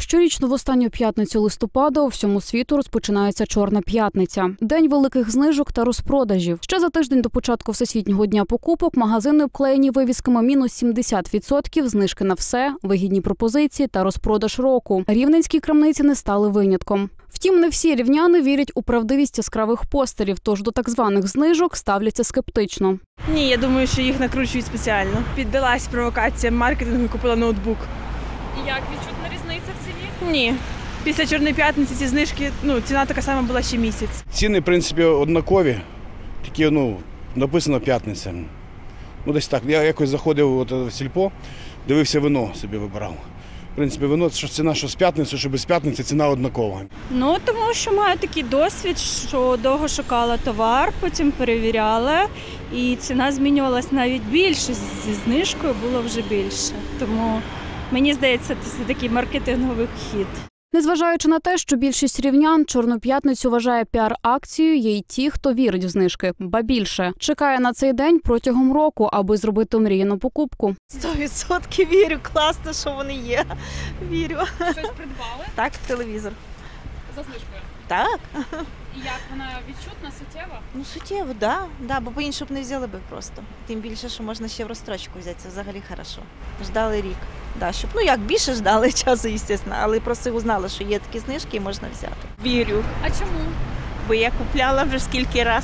Щорічно в останню п'ятницю листопада у всьому світу розпочинається Чорна п'ятниця – день великих знижок та розпродажів. Ще за тиждень до початку Всесвітнього дня покупок магазини обклеєні вивісками мінус 70%, знижки на все, вигідні пропозиції та розпродаж року. Рівненські крамниці не стали винятком. Втім, не всі рівняни вірять у правдивість яскравих постерів, тож до так званих знижок ставляться скептично. Ні, я думаю, що їх накручують спеціально. Піддалась провокаціям маркетингу і купила ноутбук. І як відчутна різниця в ціні? Ні. Після Чорної п'ятниці ці знижки, ціна така сама була ще місяць. Ціни, в принципі, однакові, тільки, написано п'ятниця. Десь так. Я якось заходив в сільпо, дивився вино, собі вибирав. В принципі, вино, що ціна, що з п'ятниці, що без п'ятниці, ціна однакова. Тому що маю такий досвід, що довго шукала товар, потім перевіряла, і ціна змінювалась навіть більше, зі знижкою було вже більше. Тому мені здається, це такий маркетинговий хід. Незважаючи на те, що більшість рівнян Чорну п'ятницю вважає піар-акцією, є й ті, хто вірить в знижки. Ба більше, чекає на цей день протягом року, аби зробити омріяну покупку. 100% вірю, класно, що вони є. Вірю. Щось придбали? Так, телевізор. За знижкою? Так. І як вона відчутна, суттєва? Суттєво, да, бо по-іншому б не взяли би просто. Тим більше, що можна ще в розстрочку взяти, це взагалі хорошо. Ждали рік. Да, щоб, як більше ждали часу, звісно, але просто узнали, що є такі знижки і можна взяти. Вірю. А чому? Бо я купляла вже скільки раз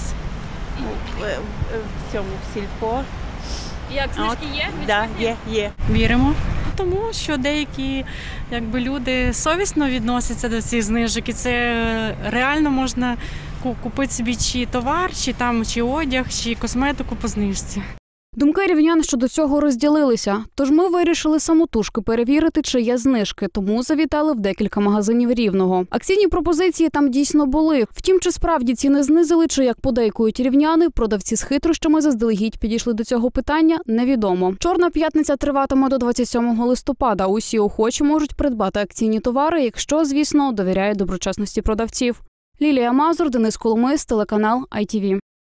в цьому сільпо. І як знижки є? Так, є. Віримо, тому що деякі люди совісно відносяться до цих знижок, і це реально можна купити собі чи товар, чи одяг, чи косметику по знижці. Думки рівнян щодо цього розділилися, тож ми вирішили самотужки перевірити, чи є знижки, тому завітали в декілька магазинів Рівного. Акційні пропозиції там дійсно були. Втім, чи справді ціни знизили, чи як подейкують рівняни, продавці з хитрощами заздалегідь підійшли до цього питання, невідомо. Чорна п'ятниця триватиме до 27 листопада. Усі охочі можуть придбати акційні товари, якщо, звісно, довіряють доброчесності продавців. Лілія Мазур, Денис Коломис, телеканал ITV.